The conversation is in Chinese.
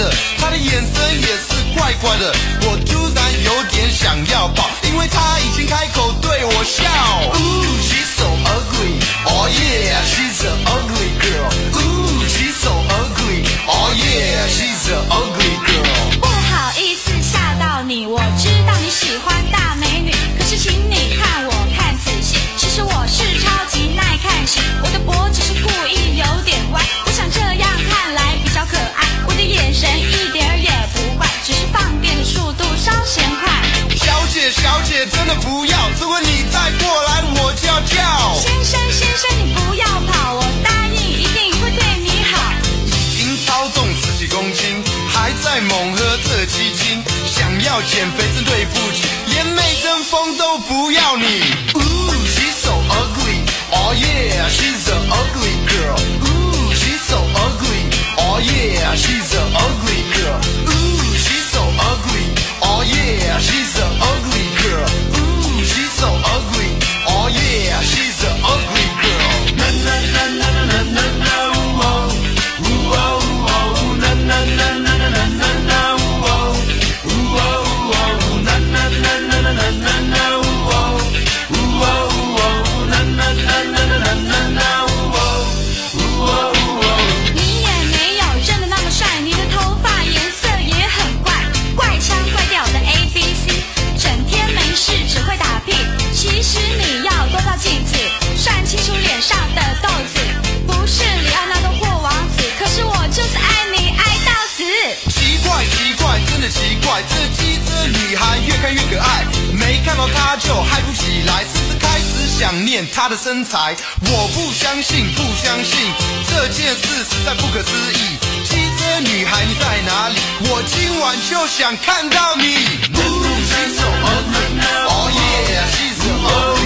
的，她的眼神也是怪怪的，我突然有点想要抱，因为她已经开口对我笑。Ooh, she's so ugly, oh yeah, she's an ugly girl. Ooh, she's so ugly, oh yeah, she's an ugly girl. 不好意思吓到你，我知道你喜欢大美女，可是请你看我看仔细，其实我是超级耐看型，我的脖子是故意有点歪，我想这样看来比较可爱，我的眼神一点儿也不怪，只是放电的速度稍嫌快。 小姐小姐真的不要，如果你再过来我就要叫。 先生先生你不要跑，我答应一定会对你好。 已经超重10几公斤，还在猛喝这鸡精，想要减肥真对不起，连美登峰都不要你。Ooh, she's so ugly, oh yeah, she's an ugly girl. Ooh, she's so ugly, oh yeah, she's an ugly girl. Ooh, she's so ugly, oh yeah, she's an ugly girl. Ooh, she's so ugly, oh yeah, she's an ugly girl. Na na na na na na na, ooh oh, ooh oh, ooh oh, na na na na na na na na, ooh oh, ooh oh, ooh oh, na na na na na na na na, ooh oh, ooh oh, ooh oh, na na na na na na na na, ooh oh, ooh oh, ooh oh. 你也没有真的那么帅，你的头发颜色也很怪，怪腔怪调的 ABC， 整天没事只会打屁。其实你要多照镜子，算清楚脸上的痘子，不是里奥纳多或王子，可是我就是爱你爱到死。 奇怪奇怪，真的奇怪，这机车女孩越看越可爱，没看到她就嗨不起来，甚至开始想念她的身材。我不相信，不相信，这件事实在不可思议。机车女孩你在哪里？我今晚就想看到你。Ooh, she's so ugly, oh yeah, she's so ugly.